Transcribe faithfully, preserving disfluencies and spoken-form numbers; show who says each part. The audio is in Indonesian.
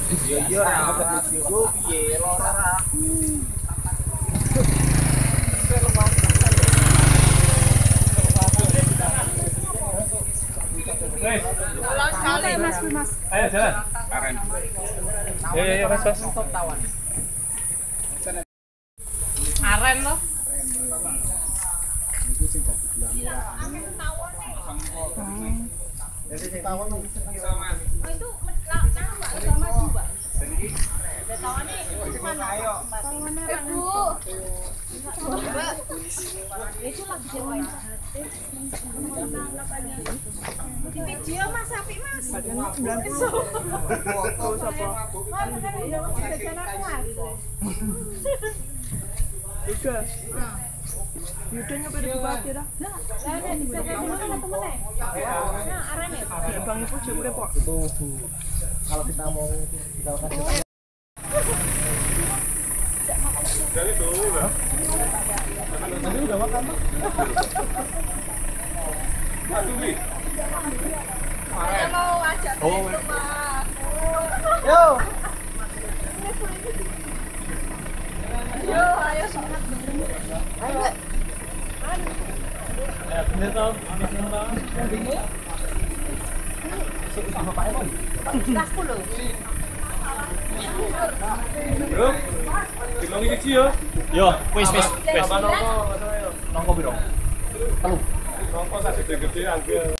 Speaker 1: Iya iya ora yo piye lara.
Speaker 2: Pulang sekali mas, mas.
Speaker 3: Ayo jalan.
Speaker 1: Karen.
Speaker 3: Ya ya ya mas mas.
Speaker 2: Aren loh.
Speaker 1: Itu sing dadi gula merah. Jadi sing tawon sama.
Speaker 2: Itu sama juga. Tawannya mana? Tawannya Ibu. Itu lagi jawain. Di video Mas Api Mas. sembilan puluh. Foto sapa?
Speaker 4: Tiga. Yudanya pada dibagi dah.
Speaker 2: Nah, ini mana temennya? Nah, Aren ya.
Speaker 4: Bang Ibu juga udah kok.
Speaker 1: Itu kalau kita mau kita kasih
Speaker 3: Dari dulu lah.
Speaker 1: tadi udah makan Pak.
Speaker 3: Aduh nih.
Speaker 2: Halo, ajak ke rumah.
Speaker 1: Yo.
Speaker 2: Yo, ayo semangat. Ayo.
Speaker 3: Ya, bener toh. Bener toh.
Speaker 1: Sama Pak Emon.
Speaker 2: Tasku lho.
Speaker 3: Bro. Dilongi iki yo.
Speaker 5: Yo, wis wis wis.
Speaker 3: Apa nongko?
Speaker 5: Nongko piro?
Speaker 3: Nongko sak gede-gede angge.